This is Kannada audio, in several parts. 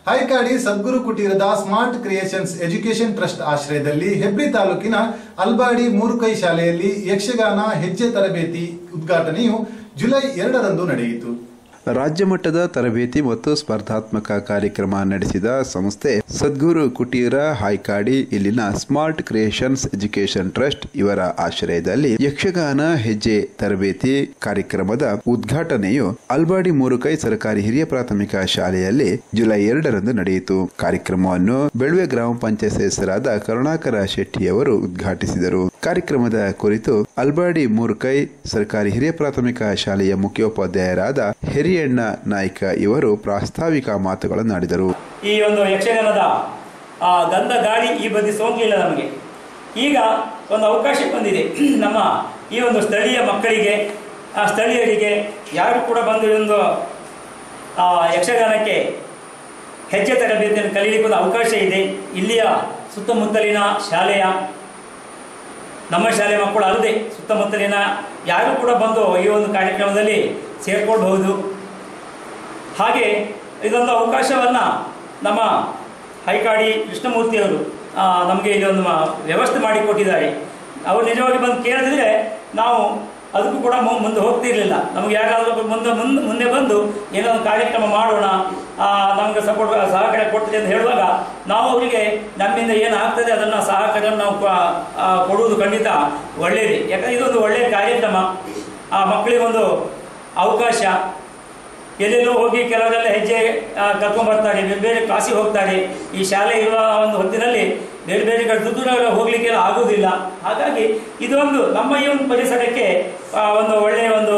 ಹೈಕಾಡಿ ಸದ್ಗುರು ಕುಟೀರದ ಸ್ಮಾರ್ಟ್ ಕ್ರಿಯೇಷನ್ಸ್ ಎಜುಕೇಷನ್ ಟ್ರಸ್ಟ್ ಆಶ್ರಯದಲ್ಲಿ ಹೆಬ್ರಿ ತಾಲೂಕಿನ ಅಲ್ಬಾಡಿ ಮೂರುಕೈ ಶಾಲೆಯಲ್ಲಿ ಯಕ್ಷಗಾನ ಹೆಜ್ಜೆ ತರಬೇತಿ ಉದ್ಘಾಟನೆಯು ಜುಲೈ 2ರಂದು ನಡೆಯಿತು. ರಾಜ್ಯ ಮಟ್ಟದ ತರಬೇತಿ ಮತ್ತು ಸ್ಪರ್ಧಾತ್ಮಕ ಕಾರ್ಯಕ್ರಮ ನಡೆಸಿದ ಸಂಸ್ಥೆ ಸದ್ಗುರು ಕುಟೀರ ಹೈಕಾಡಿ ಇಲ್ಲಿನ ಸ್ಮಾರ್ಟ್ ಕ್ರಿಯೇಷನ್ಸ್ ಎಜುಕೇಷನ್ ಟ್ರಸ್ಟ್ ಇವರ ಆಶ್ರಯದಲ್ಲಿ ಯಕ್ಷಗಾನ ಹೆಜ್ಜೆ ತರಬೇತಿ ಕಾರ್ಯಕ್ರಮದ ಉದ್ಘಾಟನೆಯು ಅಲ್ಬಾಡಿ ಮೂರುಕೈ ಸರ್ಕಾರಿ ಹಿರಿಯ ಪ್ರಾಥಮಿಕ ಶಾಲೆಯಲ್ಲಿ ಜುಲೈ 2ರಂದು ನಡೆಯಿತು. ಕಾರ್ಯಕ್ರಮವನ್ನು ಬೆಳ್ವೆ ಗ್ರಾಮ ಪಂಚಾಯತ್ ಸದಸ್ಯರಾದ ಕರುಣಾಕರ ಶೆಟ್ಟಿಯವರು ಉದ್ಘಾಟಿಸಿದರು. ಕಾರ್ಯಕ್ರಮದ ಕುರಿತು ಅಲ್ಬಾಡಿ ಮೂರುಕೈ ಸರ್ಕಾರಿ ಹಿರಿಯ ಪ್ರಾಥಮಿಕ ಶಾಲೆಯ ಮುಖ್ಯೋಪಾಧ್ಯಾಯರಾದ ಹಿರಿಯಣ್ಣ ನಾಯ್ಕ ಇವರು ಪ್ರಾಸ್ತಾವಿಕ ಮಾತುಗಳನ್ನಾಡಿದರು. ಈ ಒಂದು ಯಕ್ಷಗಾನದ ಗಂಧ ಗಾಳಿ ಈ ಬದಿ ಸೋಂಕಿಲ್ಲ. ನಮಗೆ ಈಗ ಒಂದು ಅವಕಾಶ ಬಂದಿದೆ. ನಮ್ಮ ಈ ಒಂದು ಸ್ಥಳೀಯ ಮಕ್ಕಳಿಗೆ ಸ್ಥಳೀಯರಿಗೆ ಯಾರು ಕೂಡ ಬಂದು ಒಂದು ಯಕ್ಷಗಾನಕ್ಕೆ ಹೆಜ್ಜೆ ತರಬೇತಿಯನ್ನು ಕಲಿಯಲಿಕ್ಕೆ ಒಂದು ಅವಕಾಶ ಇದೆ. ಇಲ್ಲಿಯ ಸುತ್ತಮುತ್ತಲಿನ ಶಾಲೆಯ ನಮ್ಮ ಶಾಲೆ ಮಕ್ಕಳು ಅಲ್ಲದೆ ಸುತ್ತಮುತ್ತಲಿನ ಯಾರು ಕೂಡ ಬಂದು ಈ ಒಂದು ಕಾರ್ಯಕ್ರಮದಲ್ಲಿ ಸೇರ್ಕೊಳ್ಬಹುದು. ಹಾಗೆ ಇದೊಂದು ಅವಕಾಶವನ್ನು ನಮ್ಮ ಹೈಕಾಡಿ ಕೃಷ್ಣಮೂರ್ತಿಯವರು ನಮಗೆ ಇದೊಂದು ವ್ಯವಸ್ಥೆ ಮಾಡಿಕೊಟ್ಟಿದ್ದಾರೆ. ಅವರು ನಿಜವಾಗಿ ಬಂದು ಕೇಳಿದ್ರೆ ನಾವು ಅದಕ್ಕೂ ಕೂಡ ಮುಂದೆ ಹೋಗ್ತಿರ್ಲಿಲ್ಲ. ನಮಗೆ ಯಾರಾದರೂ ಮುಂದೆ ಬಂದು ಏನೋ ಒಂದು ಕಾರ್ಯಕ್ರಮ ಮಾಡೋಣ, ನಮಗೆ ಸಹಕಾರ ಕೊಡ್ತೀವಿ ಅಂತ ಹೇಳುವಾಗ ನಾವು ಅವರಿಗೆ ನಮ್ಮಿಂದ ಏನಾಗ್ತದೆ ಅದನ್ನು ಸಹಕಾರವನ್ನು ನಾವು ಕೊಡುವುದು ಖಂಡಿತ ಒಳ್ಳೆಯದೇ. ಯಾಕಂದರೆ ಇದೊಂದು ಒಳ್ಳೆಯ ಕಾರ್ಯಕ್ರಮ. ಆ ಮಕ್ಕಳಿಗೊಂದು ಅವಕಾಶ. ಎಲ್ಲೆಲ್ಲೋ ಹೋಗಿ ಕೆಲವರೆಲ್ಲ ಹೆಜ್ಜೆ ಕರ್ಕೊಂಡ್ಬರ್ತಾರೆ, ಬೇರೆ ಬೇರೆ ಕ್ಲಾಸಿಗೆ ಹೋಗ್ತಾರೆ. ಈ ಶಾಲೆ ಇರುವ ಒಂದು ಹೊತ್ತಿನಲ್ಲಿ ಬೇರೆ ಬೇರೆ ಕಡೆ ದೂರ ಹೋಗ್ಲಿಕ್ಕೆಲ್ಲ ಆಗುವುದಿಲ್ಲ. ಹಾಗಾಗಿ ಇದೊಂದು ನಮ್ಮ ಈ ಒಂದು ಪರಿಸರಕ್ಕೆ ಒಂದು ಒಳ್ಳೆಯ ಒಂದು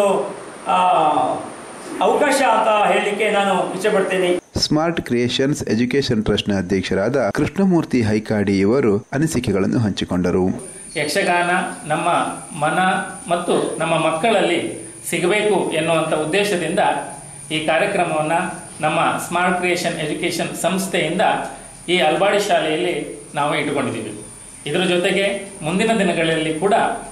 ಅವಕಾಶ ಅಂತ ಹೇಳಲಿಕ್ಕೆ ನಾನು ಇಷ್ಟಪಡ್ತೇನೆ. ಸ್ಮಾರ್ಟ್ ಕ್ರಿಯೇಷನ್ಸ್ ಎಜುಕೇಷನ್ ಟ್ರಸ್ಟ್ನ ಅಧ್ಯಕ್ಷರಾದ ಕೃಷ್ಣಮೂರ್ತಿ ಹೈಕಾಡಿ ಇವರು ಅನಿಸಿಕೆಗಳನ್ನು ಹಂಚಿಕೊಂಡರು. ಯಕ್ಷಗಾನ ನಮ್ಮ ಮನ ಮತ್ತು ನಮ್ಮ ಮಕ್ಕಳಲ್ಲಿ ಸಿಗಬೇಕು ಎನ್ನುವಂಥ ಉದ್ದೇಶದಿಂದ ಈ ಕಾರ್ಯಕ್ರಮವನ್ನು ನಮ್ಮ ಸ್ಮಾರ್ಟ್ ಕ್ರಿಯೇಷನ್ ಎಜುಕೇಷನ್ ಸಂಸ್ಥೆಯಿಂದ ಈ ಅಲ್ಬಾಡಿ ಶಾಲೆಯಲ್ಲಿ ನಾವು ಇಟ್ಟುಕೊಂಡಿದ್ದೀವಿ. ಇದರ ಜೊತೆಗೆ ಮುಂದಿನ ದಿನಗಳಲ್ಲಿ ಕೂಡ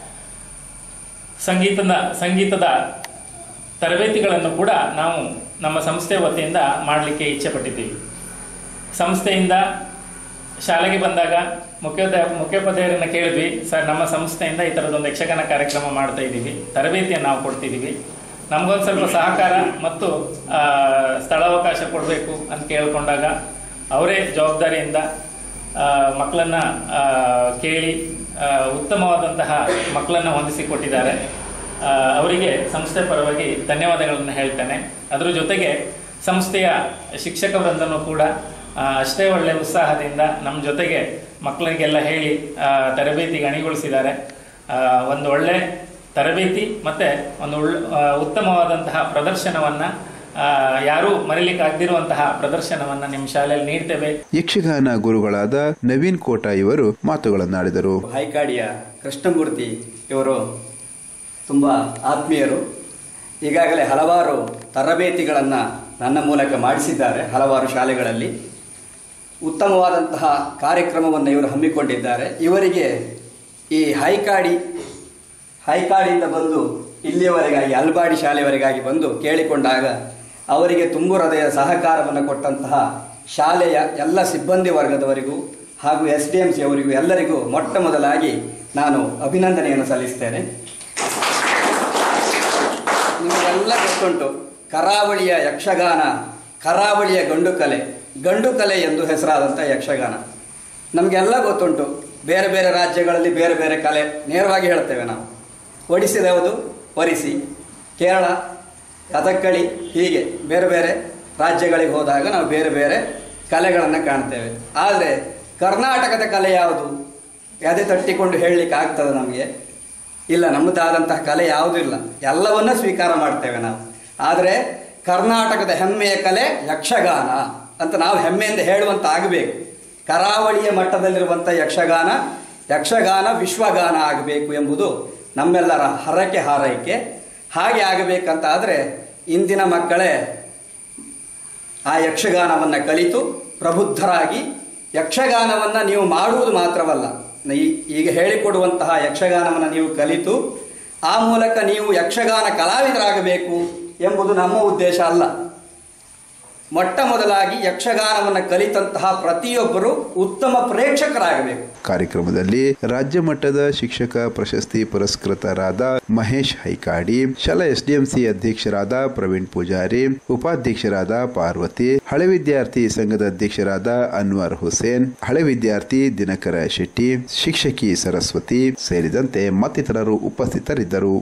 ಸಂಗೀತದ ತರಬೇತಿಗಳನ್ನು ಕೂಡ ನಾವು ನಮ್ಮ ಸಂಸ್ಥೆ ವತಿಯಿಂದ ಮಾಡಲಿಕ್ಕೆ ಇಚ್ಛೆಪಟ್ಟಿದ್ದೀವಿ. ಸಂಸ್ಥೆಯಿಂದ ಶಾಲೆಗೆ ಬಂದಾಗ ಮುಖ್ಯೋಪಾಧ್ಯಾಯರನ್ನು ಕೇಳಿದ್ವಿ, ಸರ್ ನಮ್ಮ ಸಂಸ್ಥೆಯಿಂದ ಈ ಥರದೊಂದು ಯಕ್ಷಗಾನ ಕಾರ್ಯಕ್ರಮ ಮಾಡ್ತಾ ಇದ್ದೀವಿ, ತರಬೇತಿಯನ್ನು ನಾವು ಕೊಡ್ತಿದ್ದೀವಿ, ನಮಗೊಂದು ಸ್ವಲ್ಪ ಸಹಕಾರ ಮತ್ತು ಸ್ಥಳಾವಕಾಶ ಕೊಡಬೇಕು ಅಂತ ಕೇಳಿಕೊಂಡಾಗ ಅವರೇ ಜವಾಬ್ದಾರಿಯಿಂದ ಮಕ್ಕಳನ್ನು ಕೇಳಿ ಉತ್ತಮವಾದಂತಹ ಮಕ್ಕಳನ್ನು ಹೊಂದಿಸಿಕೊಟ್ಟಿದ್ದಾರೆ. ಅವರಿಗೆ ಸಂಸ್ಥೆ ಪರವಾಗಿ ಧನ್ಯವಾದಗಳನ್ನು ಹೇಳ್ತೇನೆ. ಅದರ ಜೊತೆಗೆ ಸಂಸ್ಥೆಯ ಶಿಕ್ಷಕ ವೃಂದನೂ ಕೂಡ ಅಷ್ಟೇ ಒಳ್ಳೆಯ ಉತ್ಸಾಹದಿಂದ ನಮ್ಮ ಜೊತೆಗೆ ಮಕ್ಕಳಿಗೆಲ್ಲ ಹೇಳಿ ತರಬೇತಿಗೆ ಅಣಿಗೊಳಿಸಿದ್ದಾರೆ. ಒಂದು ಒಳ್ಳೆ ತರಬೇತಿ ಮತ್ತು ಒಂದು ಉತ್ತಮವಾದಂತಹ ಪ್ರದರ್ಶನವನ್ನು ಯಾರೂ ಮರೀಲಿಕ್ಕಾಗದಿರುವಂತಹ ಪ್ರದರ್ಶನವನ್ನು ನಿಮ್ಮ ಶಾಲೆಯಲ್ಲಿ ನೀಡ್ತೇವೆ. ಯಕ್ಷಗಾನ ಗುರುಗಳಾದ ನವೀನ್ ಕೋಟ ಇವರು ಮಾತುಗಳನ್ನಾಡಿದರು. ಹೈಕಾಡಿಯ ಕೃಷ್ಣಮೂರ್ತಿ ಇವರು ತುಂಬ ಆತ್ಮೀಯರು. ಈಗಾಗಲೇ ಹಲವಾರು ತರಬೇತಿಗಳನ್ನು ನನ್ನ ಮೂಲಕ ಮಾಡಿಸಿದ್ದಾರೆ. ಹಲವಾರು ಶಾಲೆಗಳಲ್ಲಿ ಉತ್ತಮವಾದಂತಹ ಕಾರ್ಯಕ್ರಮವನ್ನು ಇವರು ಹಮ್ಮಿಕೊಂಡಿದ್ದಾರೆ. ಇವರಿಗೆ ಈ ಹೈಕಾಡಿಯಿಂದ ಬಂದು ಇಲ್ಲಿಯವರೆಗಾಗಿ ಅಲ್ಬಾಡಿ ಶಾಲೆಯವರೆಗಾಗಿ ಬಂದು ಕೇಳಿಕೊಂಡಾಗ ಅವರಿಗೆ ತುಂಬು ಹೃದಯ ಸಹಕಾರವನ್ನು ಕೊಟ್ಟಂತಹ ಶಾಲೆಯ ಎಲ್ಲ ಸಿಬ್ಬಂದಿ ವರ್ಗದವರಿಗೂ ಹಾಗೂ SDMC ಅವರಿಗೂ ಎಲ್ಲರಿಗೂ ಮೊಟ್ಟ ಮೊದಲಾಗಿ ನಾನು ಅಭಿನಂದನೆಯನ್ನು ಸಲ್ಲಿಸ್ತೇನೆ. ನಿಮಗೆಲ್ಲ ಗೊತ್ತುಂಟು, ಕರಾವಳಿಯ ಯಕ್ಷಗಾನ, ಕರಾವಳಿಯ ಗಂಡು ಕಲೆ ಎಂದು ಹೆಸರಾದಂಥ ಯಕ್ಷಗಾನ ನಮಗೆಲ್ಲ ಗೊತ್ತುಂಟು. ಬೇರೆ ಬೇರೆ ರಾಜ್ಯಗಳಲ್ಲಿ ಬೇರೆ ಬೇರೆ ಕಲೆ ನೇರವಾಗಿ ಹೇಳ್ತೇವೆ ನಾವು. ಒಡಿಸ್ಸಿದವುದು ಒರಿಸ್ಸಿ, ಕೇರಳ ಕಥಕ್ಕಳಿ, ಹೀಗೆ ಬೇರೆ ಬೇರೆ ರಾಜ್ಯಗಳಿಗೆ ಹೋದಾಗ ನಾವು ಬೇರೆ ಬೇರೆ ಕಲೆಗಳನ್ನು ಕಾಣ್ತೇವೆ. ಆದರೆ ಕರ್ನಾಟಕದ ಕಲೆ ಯಾವುದು? ಎದೆ ತಟ್ಟಿಕೊಂಡು ಹೇಳಲಿಕ್ಕೆ ಆಗ್ತದೆ ನಮಗೆ? ಇಲ್ಲ, ನಮ್ಮದಾದಂತಹ ಕಲೆ ಯಾವುದೂ ಇಲ್ಲ, ಎಲ್ಲವನ್ನ ಸ್ವೀಕಾರ ಮಾಡ್ತೇವೆ ನಾವು. ಆದರೆ ಕರ್ನಾಟಕದ ಹೆಮ್ಮೆಯ ಕಲೆ ಯಕ್ಷಗಾನ ಅಂತ ನಾವು ಹೆಮ್ಮೆಯಿಂದ ಹೇಳುವಂತ ಆಗಬೇಕು. ಕರಾವಳಿಯ ಮಟ್ಟದಲ್ಲಿರುವಂಥ ಯಕ್ಷಗಾನ ವಿಶ್ವಗಾನ ಆಗಬೇಕು ಎಂಬುದು ನಮ್ಮೆಲ್ಲರ ಹಾರೈಕೆ. ಹಾಗೆ ಆಗಬೇಕಂತ ಆದರೆ ಇಂದಿನ ಮಕ್ಕಳೇ ಆ ಯಕ್ಷಗಾನವನ್ನು ಕಲಿತು ಪ್ರಬುದ್ಧರಾಗಿ, ಯಕ್ಷಗಾನವನ್ನು ನೀವು ಮಾಡುವುದು ಮಾತ್ರವಲ್ಲ, ಈಗ ಹೇಳಿಕೊಡುವಂತಹ ಯಕ್ಷಗಾನವನ್ನು ನೀವು ಕಲಿತು ಆ ಮೂಲಕ ನೀವು ಯಕ್ಷಗಾನ ಕಲಾವಿದರಾಗಬೇಕು ಎಂಬುದು ನಮ್ಮ ಉದ್ದೇಶ ಅಲ್ಲ. ಮೊಟ್ಟ ಮೊದಲಾಗಿ ಯಕ್ಷಗಾನವನ್ನು ಕಲಿತಂತಹ ಪ್ರತಿಯೊಬ್ಬರು ಉತ್ತಮ ಪ್ರೇಕ್ಷಕರಾಗಬೇಕು. ಕಾರ್ಯಕ್ರಮದಲ್ಲಿ ರಾಜ್ಯ ಮಟ್ಟದ ಶಿಕ್ಷಕ ಪ್ರಶಸ್ತಿ ಪುರಸ್ಕೃತರಾದ ಮಹೇಶ್ ಹೈಕಾಡಿ, ಶಾಲಾ ಎಸ್ಡಿಎಂಸಿ ಅಧ್ಯಕ್ಷರಾದ ಪ್ರವೀಣ್ ಪೂಜಾರಿ, ಉಪಾಧ್ಯಕ್ಷರಾದ ಪಾರ್ವತಿ, ಹಳೆ ವಿದ್ಯಾರ್ಥಿ ಸಂಘದ ಅಧ್ಯಕ್ಷರಾದ ಅನ್ವರ್ ಹುಸೇನ್, ಹಳೆ ವಿದ್ಯಾರ್ಥಿ ದಿನಕರ ಶೆಟ್ಟಿ, ಶಿಕ್ಷಕಿ ಸರಸ್ವತಿ ಸೇರಿದಂತೆ ಮತ್ತಿತರರು ಉಪಸ್ಥಿತರಿದ್ದರು.